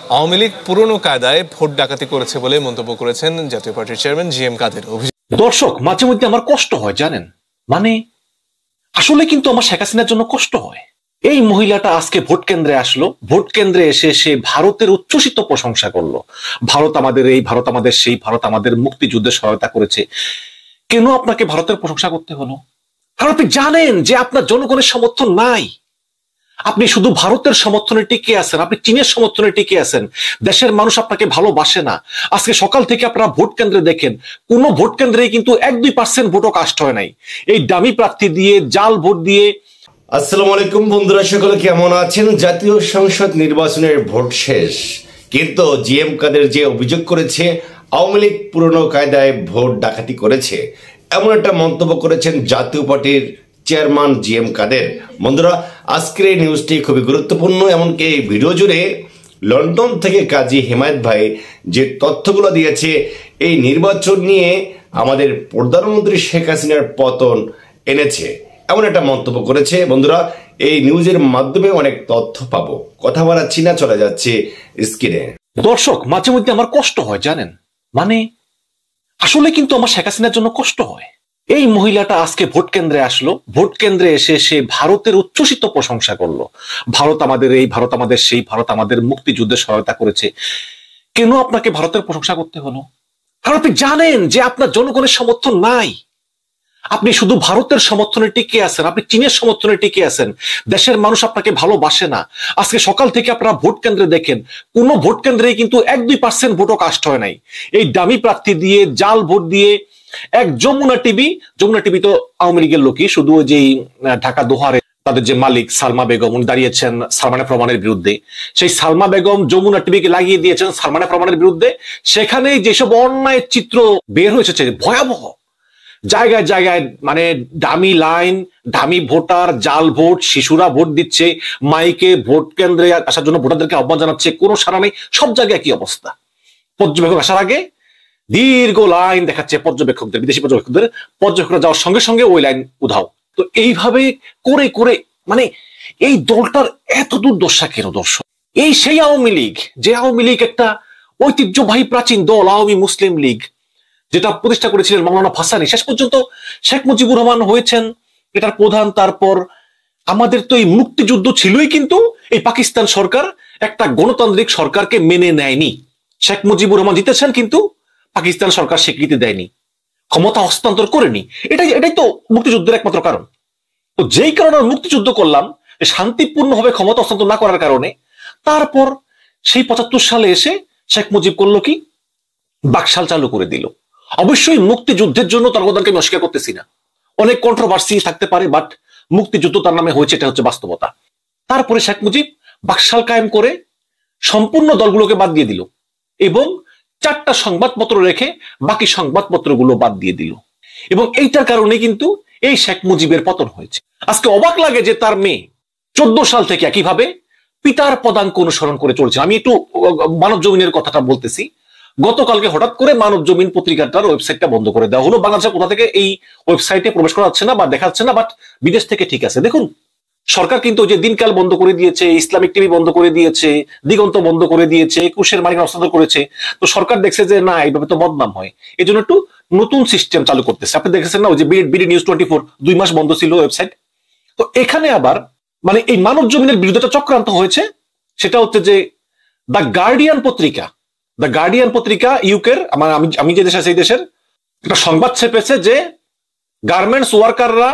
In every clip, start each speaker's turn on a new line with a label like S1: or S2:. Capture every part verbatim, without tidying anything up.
S1: আওয়ামী লীগ পুরনো কায়দায় ভোট ডাকাতি করেছে বলে মন্তব্য করেছেন জাতীয় পার্টির চেয়ারম্যান জি এম কাদের।
S2: দর্শক, মাঝে মধ্যে আমার কষ্ট হয় জানেন, মানে আসলে কিন্তু আমার শেখ হাসিনার জন্য কষ্ট হয়। এই মহিলাটা আজকে ভোট কেন্দ্রে আসলো, ভোট কেন্দ্রে এসে সে ভারতের উচ্ছ্বসিত প্রশংসা করলো। ভারত আমাদের এই, ভারত আমাদের সেই, ভারত আমাদের মুক্তিযুদ্ধে সহায়তা করেছে। কেন আপনাকে ভারতের প্রশংসা করতে হলো? কারণ আপনি জানেন যে আপনার জনগণের সমর্থন নাই। আপনি শুধু ভারতের সমর্থনে টিকে আছেন, আপনি চীনের সমর্থনে টিকে আছেন। দেশের মানুষ আপনাকে ভালোবাসে না। আজকে সকাল থেকে আপনারা ভোট কেন্দ্রে দেখেন, কোন ভোট কেন্দ্রে কিন্তু এক দুই পার্সেন্ট ভোটও কাস্ট হয় নাই। এই দামি প্রার্থী দিয়ে, জাল ভোট দিয়ে।
S3: আসসালামু আলাইকুম বন্ধুরা, সকলে কেমন আছেন? জাতীয় সংসদ নির্বাচনের ভোট শেষ, কিন্তু জি এম কাদের যে অভিযোগ করেছে আওয়ামী লীগ পুরনো কায়দায় ভোট ডাকাতি করেছে, এমন একটা মন্তব্য করেছেন জাতীয় পার্টির চেয়ারম্যান জি এম কাদের। বন্ধুরা, আজকের এই নিউজটি খুবই গুরুত্বপূর্ণ। এমনকি এই ভিডিও জুড়ে লন্ডন থেকে কাজী হেমায়েত ভাই যে তথ্যগুলো দিয়েছে, এই নির্বাচন নিয়ে আমাদের প্রধানমন্ত্রী শেখ হাসিনার পতন এনেছে, এমন একটা মন্তব্য করেছে। বন্ধুরা, এই নিউজের মাধ্যমে অনেক তথ্য পাবো। কথা বাড়াচ্ছি না, চলে যাচ্ছে স্ক্রিনে।
S2: দর্শক, মাঝে মধ্যে আমার কষ্ট হয় জানেন, মানে আসলে কিন্তু আমার শেখ হাসিনার জন্য কষ্ট হয়। এই মহিলাটা আজকে ভোট কেন্দ্রে আসলো, ভোট কেন্দ্রে এসে সে ভারতের উচ্ছ্বসিত প্রশংসা করলো। ভারত আমাদের এই, ভারত আমাদের সেই, ভারত আমাদের মুক্তিযুদ্ধে সহায়তা করেছে। কেন আপনাকে ভারতের প্রশংসা করতে হলো? কারণ আপনি জানেন যে আপনার জনগণের সমর্থন নাই। আপনি শুধু ভারতের সমর্থনে টিকে আছেন, আপনি চীনের সমর্থনে টিকে আছেন। দেশের মানুষ আপনাকে ভালোবাসে না। আজকে সকাল থেকে আপনারা ভোট কেন্দ্রে দেখেন, কোন ভোট কেন্দ্রে কিন্তু এক দুই পার্সেন্ট ভোটও কাস্ট হয় নাই। এই দামি প্রার্থী দিয়ে, জাল ভোট দিয়ে। এক যমুনা টিভি, যমুনা টিভি তো আওয়ামী লীগের লোকই, শুধু ওই যে ঢাকা দোহারে তাদের যে মালিক সালমা বেগম, উনি দাঁড়িয়েছেন সালমানে প্রমাণের বিরুদ্ধে। সেই সালমা বেগম যমুনা টিভিকে লাগিয়ে দিয়েছেন সালমানে প্রমাণের বিরুদ্ধে। সেখানে যেসব অন্যায়ের চিত্র বের হয়েছে ভয়াবহ। জায়গায় জায়গায় মানে দামি লাইন, দামি ভোটার, জাল ভোট, শিশুরা ভোট দিচ্ছে, মাইকে ভোট কেন্দ্রে আসার জন্য ভোটারদেরকে আহ্বান জানাচ্ছে, কোনো সাড়া নেই। সব জায়গায় কি অবস্থা? পর্যবেক্ষক আসার আগে দীর্ঘ লাইন দেখাচ্ছে পর্যবেক্ষকদের, বিদেশি পর্যবেক্ষকদের। পর্যবেক্ষকরা যাওয়ার সঙ্গে সঙ্গে ওই লাইন উধাও। তো এইভাবে করে করে মানে এই দলটার এত দুর্দশা কেন দর্শক? এই সেই আওয়ামী লীগ, যে আওয়ামী লীগ একটা ঐতিহ্যবাহী প্রাচীন দল, আওয়ামী মুসলিম লীগ, যেটা প্রতিষ্ঠা করেছিলেন মাওলানা ভাসানী। শেষ পর্যন্ত শেখ মুজিবুর রহমান হয়েছেন এটার প্রধান। তারপর আমাদের তো এই মুক্তিযুদ্ধ ছিলই, কিন্তু এই পাকিস্তান সরকার একটা গণতান্ত্রিক সরকারকে মেনে নেয়নি। শেখ মুজিবুর রহমান জিতেছেন, কিন্তু পাকিস্তান সরকার স্বীকৃতি দেয়নি, ক্ষমতা হস্তান্তর করেনি। এটাই এটাই তো মুক্তিযুদ্ধের একমাত্র কারণ। তো যেই কারণে মুক্তিযুদ্ধ করলাম, শান্তিপূর্ণভাবে ক্ষমতা হস্তান্তর না করার কারণে, তারপর সেই পঁচাত্তর সালে এসে শেখ মুজিব করলো কি, বাকশাল চালু করে দিল। অবশ্যই মুক্তিযুদ্ধের জন্য তার অবদানকে আমি অস্বীকার করতেছি না, অনেক কন্ট্রোভার্সি থাকতে পারে, বাট মুক্তিযুদ্ধ তার নামে হয়েছে, এটা হচ্ছে বাস্তবতা। তারপরে শেখ মুজিব বাকশাল কায়েম করে সম্পূর্ণ দলগুলোকে বাদ দিয়ে দিল এবং চারটা সংবাদপত্র রেখে বাকি সংবাদপত্রগুলো বাদ দিয়ে দিল। এবং এইটার কারণে কিন্তু এই শেখ মুজিবের পতন হয়েছে। আজকে অবাক লাগে যে তার মেয়ে চোদ্দ সাল থেকে একইভাবে পিতার পদাঙ্ক অনুসরণ করে চলছে। আমি একটু মানব জমিনের কথাটা বলতেছি। গতকালকে হঠাৎ করে মানব জমিন পত্রিকাটার ওয়েবসাইটটা বন্ধ করে দেওয়া হলো। বাংলাদেশের কোথা থেকে এই ওয়েবসাইটে প্রবেশ করা যাচ্ছে না বা দেখা যাচ্ছে না, বাট বিদেশ থেকে ঠিক আছে। দেখুন, সরকার কিন্তু যে দিনকাল বন্ধ করে দিয়েছে, ইসলামিক টিভি বন্ধ করে দিয়েছে, দিগন্ত বন্ধ করে দিয়েছে, একুশের মালিক হস্তান্তর করেছে। তো সরকার দেখছে যে না, এইভাবে তো বদনাম হয়, এই জন্য একটু নতুন সিস্টেম চালু করতেছে। আপনি দেখেছেন না, ওই যে বিডি নিউজ টোয়েন্টি ফোর দুই মাস বন্ধ ছিল ওয়েবসাইট। তো এখানে আবার মানে এই মানব জমিনের বিরুদ্ধে চক্রান্ত হয়েছে। সেটা হচ্ছে যে দ্য গার্ডিয়ান পত্রিকা, দ্য গার্ডিয়ান পত্রিকা ইউকের, আমার আমি আমি যে দেশে সেই দেশের একটা সংবাদ ছেপেছে যে গার্মেন্টস ওয়ার্কাররা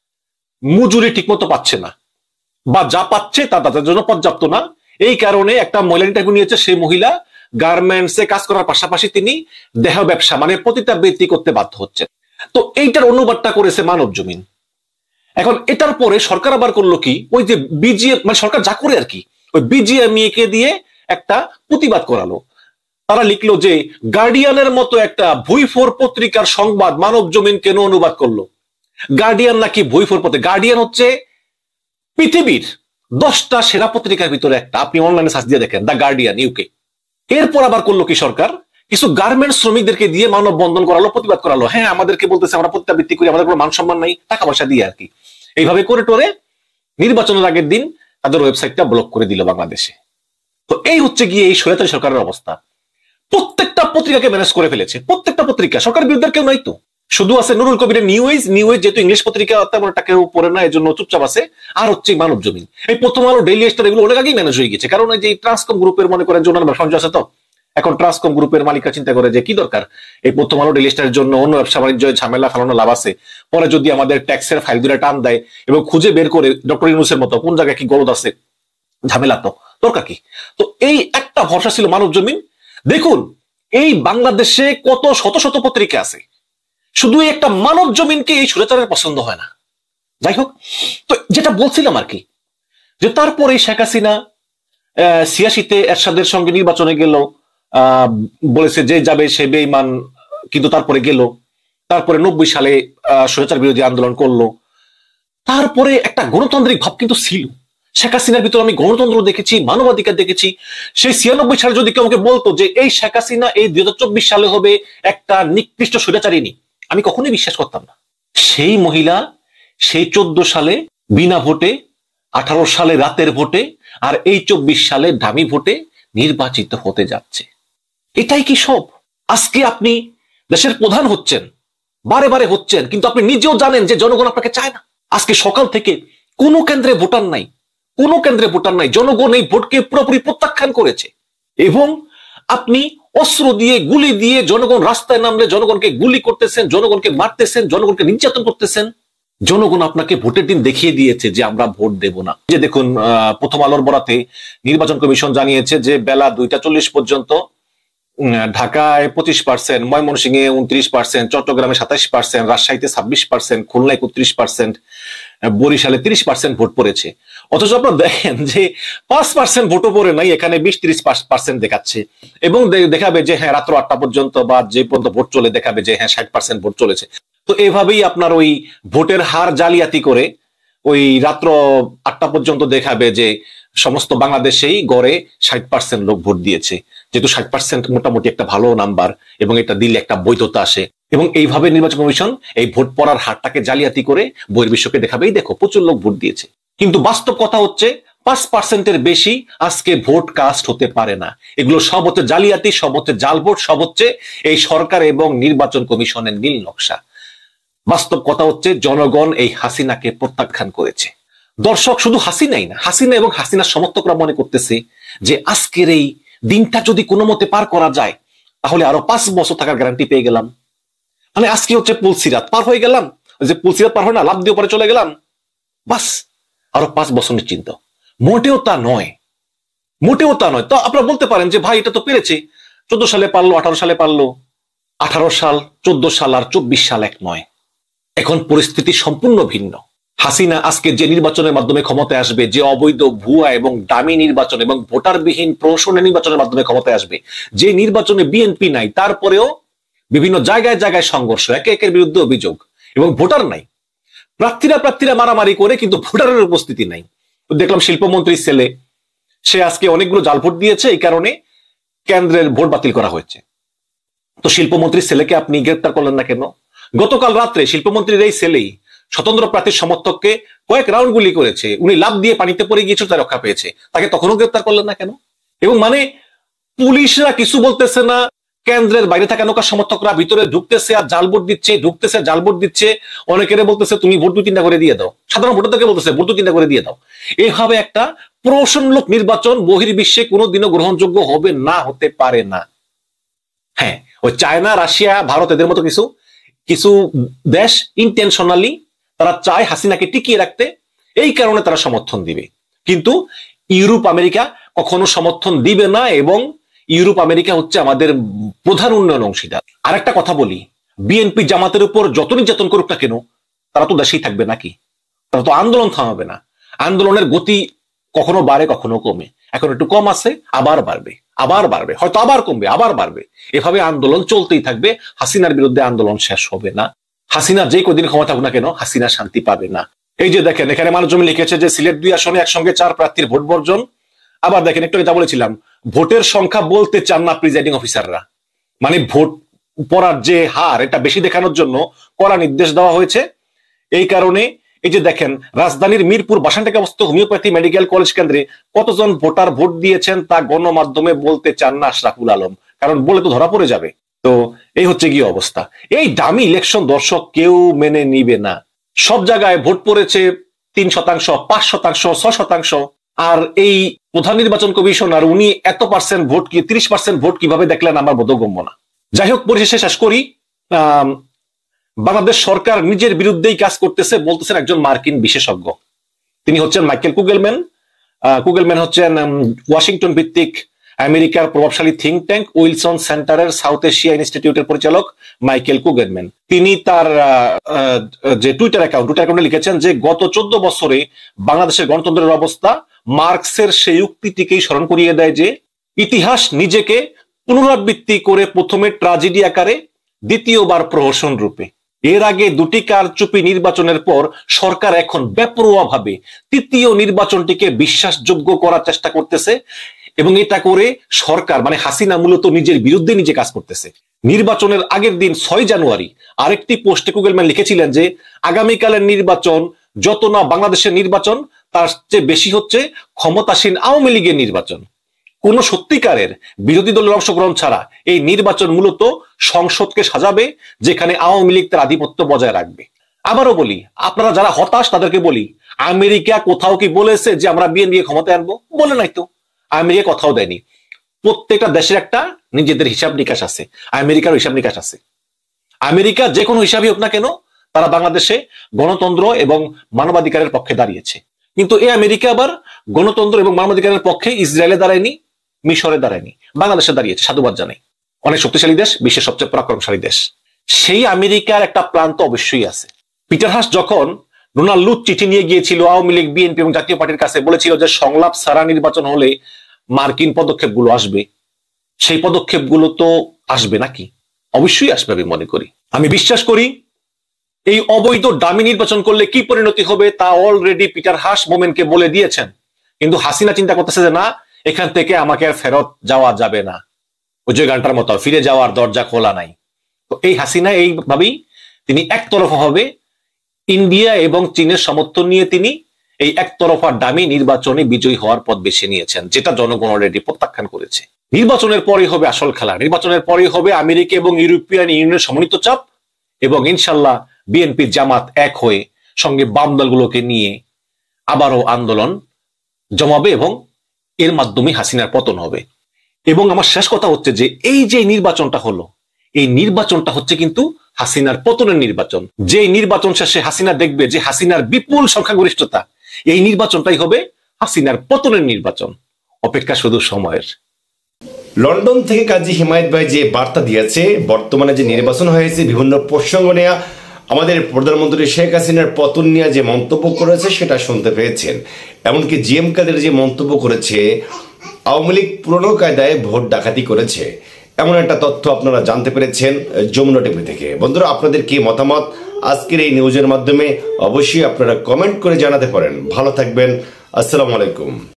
S2: মজুরি ঠিকমতো পাচ্ছে না, বা যা পাচ্ছে তা তাদের জন্য পর্যাপ্ত না। এই কারণে একটা মহিলা ইন্টারভিউ নিয়েছে, সেই মহিলা গার্মেন্টসে কাজ করার পাশাপাশি তিনি দেহ ব্যবসা মানে পতিতাবৃত্তি করতে বাধ্য হচ্ছেন। তো এইটার অনুবাদটা করেছে মানব জমিন। এখন এটার পরে সরকার আবার করলো কি, ওই যে বিজিএম মানে সরকার যা করে আর কি, ওই বিজিএমই কে দিয়ে একটা প্রতিবাদ করালো। তারা লিখলো যে গার্ডিয়ানের মতো একটা ভুইফোর পত্রিকার সংবাদ মানব জমিন কেন অনুবাদ করলো? গার্ডিয়ান নাকি ভুইফোর পত্রিকা? গার্ডিয়ান হচ্ছে পৃথিবীর দশটা সেরা পত্রিকার ভিতরে একটা। আপনি অনলাইনে সার্চ দিয়ে দেখেন, দ্য গার্ডিয়ান ইউকে। এরপর আবার করলো কি সরকার, কিছু গার্মেন্টস শ্রমিকদেরকে দিয়ে মানব বন্ধন করালো, প্রতিবাদ করালো। হ্যাঁ, আমাদেরকে বলতেছে আমরা পতিতাবৃত্তি করি, আমাদের কোনো মান সম্মান নাই, টাকা পয়সা দিয়ে আর কি। এইভাবে করে টোরে নির্বাচনের আগের দিন তাদের ওয়েবসাইটটা ব্লক করে দিল বাংলাদেশে। তো এই হচ্ছে গিয়ে এই স্বৈরাচারী সরকারের অবস্থা। প্রত্যেকটা পত্রিকাকে ম্যানেজ করে ফেলেছে, প্রত্যেকটা পত্রিকা। সরকারের বিরুদ্ধে কেউ নাই তো, শুধু আছে নুরুল কবিরের নিউজ। নিউজ যেহেতু ইংলিশ পত্রিকা তেমন একটা কেউ পড়ে না, এই জন্য চুপচাপ আছে। আর হচ্ছে মানব জমিন, এই প্রথম আলো, ডেইলি স্টার, এগুলো অনেক আগেই ম্যানেজ হয়ে গেছে। কারণ এই যে ট্রান্সকম গ্রুপের মনে করেন যে অন্যান্য ব্যবসা বাণিজ্য আছে, তো এখন ট্রান্সকম গ্রুপের মালিকরা চিন্তা করে যে কি দরকার এই প্রথম আলো, ডেইলি স্টারের জন্য অন্য ব্যবসা বাণিজ্য ঝামেলা ফেলানো লাভ আছে। পরে যদি আমাদের ট্যাক্সের ফাইল দুটো টান দেয় এবং খুঁজে বের করে ডক্টর ইউনূসের মতো কোন জায়গায় কি গলদ আছে, ঝামেলা তো দরকার কি। তো এই একটা ভরসা ছিল মানব জমিন। দেখুন এই বাংলাদেশে কত শত শত পত্রিকা আছে, শুধু একটা মানব জমিনকে এই স্বৈরাচারের পছন্দ হয় না। যাই হোক, তো যেটা বলছিলাম আর কি, যে তারপরে শেখ হাসিনা আহ ছিয়াশিতে এরশাদের সঙ্গে নির্বাচনে গেল, আহ বলেছে যে যাবে সে বেঈমান, কিন্তু তারপরে গেল। তারপরে নব্বই সালে আহ স্বৈরাচার বিরোধী আন্দোলন করলো। তারপরে একটা গণতান্ত্রিক ভাব কিন্তু ছিল শেখ হাসিনার ভিতরে। আমি গণতন্ত্র দেখেছি, মানবাধিকার দেখেছি। সেই ছিয়ানব্বই সালে যদি কেউ আমাকে বলতো যে এই শেখ হাসিনা এই দুই হাজার চব্বিশ সালে হবে একটা নিকৃষ্ট স্বৈরাচারিণী, আমি কখনোই বিশ্বাস করতাম না। সেই মহিলা সেই চোদ্দ সালে বিনা ভোটে, আঠারো সালে রাতের ভোটে, আর এই চব্বিশ সালে দামি ভোটে নির্বাচিত হতে যাচ্ছে। এটাই কি সব? আজকে আপনি দেশের প্রধান হচ্ছেন, বারে বারে হচ্ছেন, কিন্তু আপনি নিজেও জানেন যে জনগণ আপনাকে চায় না। আজকে সকাল থেকে কোনো কেন্দ্রে ভোটার নাই, কোনো কেন্দ্রে ভোটার নাই। জনগণ এই ভোটকে পুরোপুরি প্রত্যাখ্যান করেছে। এবং আপনি অস্ত্র দিয়ে, গুলি দিয়ে, জনগণ রাস্তায় নামলে জনগণকে গুলি করতেছেন, জনগণকে মারতেছেন, জনগণকে নির্যাতন করতেছেন। জনগণ আপনাকে ভোটের দিন দেখিয়ে দিয়েছে যে আমরা ভোট দেব না। যে দেখুন, আহ প্রথম আলোর বরাতে নির্বাচন কমিশন জানিয়েছে যে বেলা দুইটা চল্লিশ পর্যন্ত ঢাকায় পঁচিশ পার্সেন্ট, ময়মনসিংহে উনত্রিশ পার্সেন্ট, চট্টগ্রামে সাতাশ পার্সেন্ট, রাজশাহীতে ছাব্বিশ পার্সেন্ট, খুলনায় একত্রিশ পার্সেন্ট, বরিশালে তিরিশ পার্সেন্ট ভোট পড়েছে। অথচ আপনারা দেখেন যে পাঁচ পার্সেন্ট ভোটও পড়ে নাই, এখানে বিশ তিরিশ পার্সেন্ট দেখাচ্ছে। এবং দেখাবে যে হ্যাঁ রাত্র আটটা পর্যন্ত বা যে পর্যন্ত ভোট চলে দেখাবে যে হ্যাঁ ষাট পার্সেন্ট ভোট চলেছে। তো এভাবেই আপনার ওই ভোটের হার জালিয়াতি করে ওই রাত্র আটটা পর্যন্ত দেখাবে যে সমস্ত বাংলাদেশেই গড়ে ষাট পার্সেন্ট লোক ভোট দিয়েছে। যেহেতু ষাট পার্সেন্ট মোটামুটি একটা ভালো নাম্বার, এবং এটা দিলে একটা বৈধতা আসে। এবং এইভাবে নির্বাচন কমিশন এই ভোট পড়ার হারটাকে জালিয়াতি করে বহির্বিশ্বকে দেখাবে এই দেখো প্রচুর লোক ভোট দিয়েছে। কিন্তু বাস্তব কথা হচ্ছে পাঁচ পার্সেন্টের বেশি আজকে ভোট কাস্ট হতে পারে না। এগুলো সব হচ্ছে জালিয়াতি, সব হচ্ছে জাল ভোট, সব হচ্ছে এই সরকার এবং নির্বাচন কমিশনের নীল নকশা। বাস্তব কথা হচ্ছে জনগণ এই হাসিনাকে প্রত্যাখ্যান করেছে। দর্শক, শুধু হাসিনাই না, হাসিনা এবং হাসিনার সমর্থকরা মনে করতেছে যে আজকের এই দিনটা যদি কোনো মতে পার করা যায় তাহলে আরো পাঁচ বছর থাকার গ্যারান্টি পেয়ে গেলাম। মানে আজকে হচ্ছে পুলসিরাত পার হয়ে গেলাম, যে পুলসিরাত পার হয় না, লাভ দিয়ে পরে চলে গেলাম, বাস আরো পাঁচ বছর নিশ্চিন্ত। মোটেও তা নয়, মোটেও তা নয়। তো আপনারা বলতে পারেন যে ভাই এটা তো পেরেছে, চোদ্দ সালে পারলো, আঠারো সালে পারলো। আঠারো সাল, চোদ্দ সাল আর চব্বিশ সাল এক নয়। এখন পরিস্থিতি সম্পূর্ণ ভিন্ন। হাসিনা আজকে যে নির্বাচনের মাধ্যমে ক্ষমতায় আসবে, যে অবৈধ, ভুয়া এবং দামি নির্বাচন এবং ভোটারবিহীন প্রহসনের নির্বাচনের মাধ্যমে ক্ষমতায় আসবে, যে নির্বাচনে বিএনপি নাই, তারপরেও বিভিন্ন জায়গায় জায়গায় সংঘর্ষ, একে একের বিরুদ্ধে অভিযোগ, এবং ভোটার নাই। প্রার্থীরা প্রার্থীরা মারামারি করে, কিন্তু ভোটারের উপস্থিতি নাই। দেখলাম শিল্পমন্ত্রীর ছেলে, সে আজকে অনেকগুলো জাল ভোট দিয়েছে, এই কারণে কেন্দ্রের ভোট বাতিল করা হয়েছে। তো শিল্পমন্ত্রীর ছেলেকে আপনি গ্রেপ্তার করলেন না কেন? গতকাল রাত্রে শিল্পমন্ত্রীর এই ছেলেই স্বতন্ত্র প্রার্থীর সমর্থককে কয়েক রাউন্ড গুলি করেছে, উনি লাভ দিয়ে পানিতে পড়ে গিয়েছিল, তার রক্ষা পেয়েছে, তাকে তখনও গ্রেপ্তার করলেন না কেন? এবং মানে পুলিশরা কিছু বলতেছে না, কেন্দ্রের বাইরে থাকা নৌকা সমর্থকরা ভিতরে ঢুকতেছে আর জাল ভোট দিচ্ছে, ঢুকতেছে জাল ভোট দিচ্ছে। অনেকের বলতেছে তুমি ভোট দুই তিনটা করে দিয়ে দাও, সাধারণ ভোটারদেরকে বলতেছে ভোট দুই তিনটা করে দিয়ে দাও। এইভাবে একটা প্রহসনমূলক নির্বাচন বহির্বিশ্বে কোনোদিনও গ্রহণযোগ্য হবে না, হতে পারে না। হ্যাঁ, ওই চায়না, রাশিয়া, ভারত, এদের মতো কিছু কিছু দেশ ইন্টেনশনালি তারা চায় হাসিনাকে টিকিয়ে রাখতে, এই কারণে তারা সমর্থন দিবে। কিন্তু ইউরোপ, আমেরিকা কখনো সমর্থন দিবে না, এবং ইউরোপ, আমেরিকা হচ্ছে আমাদের প্রধান উন্নয়ন অংশীদার। আর একটা কথা বলি, বিএনপি জামাতের উপর যত নির্যাতন করুক না কেন, তারা তো দেশেই থাকবে নাকি? তারা তো আন্দোলন থামাবে না। আন্দোলনের গতি কখনো বাড়ে, কখনো কমে। এখন একটু কম আছে, আবার বাড়বে, আবার বাড়বে, হয়তো আবার কমবে, আবার বাড়বে। এভাবে আন্দোলন চলতেই থাকবে। হাসিনার বিরুদ্ধে আন্দোলন শেষ হবে না। হাসিনা যে কদিন ক্ষমতা থাকুক না কেন, হাসিনা শান্তি পাবে না। এই যে দেখেন, এখানে মানুষ জমি লিখেছে যে সিলেট দুই আসনে একসঙ্গে চার প্রার্থীর ভোট বর্জন। আবার দেখেন, একটু এটা বলেছিলাম, ভোটের সংখ্যা বলতে চান না প্রিজাইডিং অফিসাররা। মানে ভোট পড়ার যে হার, এটা বেশি দেখানোর জন্য কড়া নির্দেশ দেওয়া হয়েছে। এই কারণে এই যে দেখেন রাজধানীর মিরপুর বাসানটাকে অবস্থিত হোমিওপ্যাথি মেডিকেল কলেজ কেন্দ্রে কতজন ভোটার ভোট দিয়েছেন তা গণমাধ্যমে বলতে চান না আশরাফুল আলম, কারণ বলে তো ধরা পড়ে যাবে। তো এই হচ্ছে গিয়ে অবস্থা। এই দামি ইলেকশন দর্শক কেউ মেনে নিবে না। সব জায়গায় ভোট পড়েছে তিন শতাংশ পাঁচ শতাংশ ছয় শতাংশ, আর এই প্রধান নির্বাচন কমিশনার উনি এত পার্সেন্ট ভোট কি ত্রিশ পার্সেন্ট ভোট কিভাবে দেখলেন আমার বোধগম্য না। যাই হোক, পরিশেষে শেষ করি, আহ বাংলাদেশ সরকার নিজের বিরুদ্ধেই কাজ করতেছে বলতেছেন একজন মার্কিন বিশেষজ্ঞ। তিনি হচ্ছেন মাইকেল কুগেলম্যান। কুগেলম্যান হচ্ছেন ওয়াশিংটন ভিত্তিক আমেরিকার প্রভাবশালী থিঙ্ক ট্যাঙ্ক উইলসন সেন্টারের সাউথ এশিয়া ইনস্টিটিউটের পরিচালক মাইকেল কুগেলম্যান। তিনি তার যে টুইটার অ্যাকাউন্ট টুইটার অ্যাকাউন্টে লিখেছেন যে গত চোদ্দ বছরে বাংলাদেশের গণতন্ত্রের অবস্থা মার্কসের সেই উক্তিটিকেই স্মরণ করিয়ে দেয় যে ইতিহাস নিজেকে পুনরাবৃত্তি করে প্রথমে ট্রাজেডি আকারে, দ্বিতীয়বার প্রহসন রূপে। এর আগে দুটি কারচুপি নির্বাচনের পর সরকার এখন বেপরোয়া ভাবে তৃতীয় নির্বাচনটিকে বিশ্বাসযোগ্য করার চেষ্টা করতেছে, এবং এটা করে সরকার মানে হাসিনা মূলত নিজের বিরুদ্ধে নিজে কাজ করতেছে। নির্বাচনের আগের দিন ছয় জানুয়ারি আরেকটি পোস্টে কুগেলম্যান লিখেছিলেন যে আগামীকালের নির্বাচন যত না বাংলাদেশের নির্বাচন, তার চেয়ে বেশি হচ্ছে ক্ষমতাসীন আওয়ামী লীগের নির্বাচন। কোন সত্যিকারের বিরোধী দলের অংশগ্রহণ ছাড়া এই নির্বাচন মূলত সংসদকে সাজাবে, যেখানে আওয়ামী লীগ তার আধিপত্য বজায় রাখবে। আবারও বলি, আপনারা যারা হতাশ তাদেরকে বলি, আমেরিকা কোথাও কি বলেছে যে আমরা বিএনপি ক্ষমতায় আনবো? বলে নাই তো। আমেরিকা কথাও দেয়নি। প্রত্যেকটা দেশের একটা নিজেদের হিসাব নিকাশ আছে, আমেরিকার হিসাব নিকাশ আছে। আমেরিকা যে কোনো হিসাবই হোক না কেন, তারা বাংলাদেশে গণতন্ত্র এবং মানবাধিকারের পক্ষে দাঁড়িয়েছে। কিন্তু এই আমেরিকা আবার গণতন্ত্র এবং মানবাধিকারের পক্ষে ইসরায়েলে দাঁড়ায়নি, মিশরে দাঁড়ায়নি, বাংলাদেশে দাঁড়িয়েছে। সাধুবাদ জানাই। অনেক শক্তিশালী দেশ, বিশ্বের সবচেয়ে পরাক্রমশালী দেশ। সেই আমেরিকার একটা প্রান্ত অবশ্যই আছে। পিটার হাস যখন ডোনাল্ড লুট চিঠি নিয়ে গিয়েছিল আওয়ামী লীগ, বিএনপি এবং জাতীয় পার্টির কাছে, বলেছিল যে সংলাপ ছাড়া নির্বাচন হলে মার্কিন পদক্ষেপগুলো আসবে, সেই পদক্ষেপগুলো তো আসবে নাকি? অবশ্যই আসবে আমি মনে করি। আমি বিশ্বাস করি এই অবৈধ ডামি নির্বাচন করলে কি পরিণতি হবে তা অলরেডি পিটার হাস মোমেনকে বলে দিয়েছেন। কিন্তু হাসিনা চিন্তা করতেছে যে না, এখান থেকে আমাকে আর ফেরত যাওয়া যাবে না, ওই যে গানটার মতো ফিরে যাওয়ার দরজা খোলা নাই। তো এই হাসিনা এইভাবেই তিনি একতরফা ভাবে ইন্ডিয়া এবং চীনের সমর্থন নিয়ে তিনি এই একতরফা ডামি নির্বাচনে বিজয়ী হওয়ার পথ বেছে নিয়েছেন, যেটা জনগণ অলরেডি প্রত্যাখ্যান করেছে। নির্বাচনের পরেই হবে আসল খেলা। নির্বাচনের পরেই হবে আমেরিকা এবং ইউরোপিয়ান ইউনিয়নের সমন্বিত চাপ, এবং ইনশাল্লাহ বিএনপি জামাত এক হয়ে সঙ্গে বাম দলগুলোকে নিয়ে আবারও আন্দোলন জমাবে, এবং এর মাধ্যমে হাসিনার পতন হবে। এবং আমার শেষ কথা হচ্ছে যে এই যে নির্বাচনটা হলো, এই নির্বাচনটা হচ্ছে কিন্তু হাসিনার পতনের নির্বাচন। যে নির্বাচন শেষে হাসিনা দেখবে যে হাসিনার বিপুল সংখ্যাগরিষ্ঠতা, এই নির্বাচনটাই হবে হাসিনার পতনের নির্বাচন। অপেক্ষা শুধু সময়ের।
S3: লন্ডন থেকে কাজী হিমায়ত ভাই যে বার্তা দিয়েছে, বর্তমানে যে নির্বাচন হয়েছে বিভিন্ন প্রসঙ্গ নেয়া, আমাদের প্রধানমন্ত্রী শেখ হাসিনার পতন নিয়ে যে মন্তব্য করেছে সেটা শুনতে পেয়েছেন। এমনকি জিএম কাদের যে মন্তব্য করেছে আওয়ামী লীগ পুরনো কায়দায় ভোট ডাকাতি করেছে, এমন একটা তথ্য আপনারা জানতে পেরেছেন যমুনা টিভি থেকে। বন্ধুরা, আপনাদের কি মতামত আজকের এই নিউজের মাধ্যমে অবশ্যই আপনারা কমেন্ট করে জানাতে পারেন। ভালো থাকবেন। আসসালামু আলাইকুম।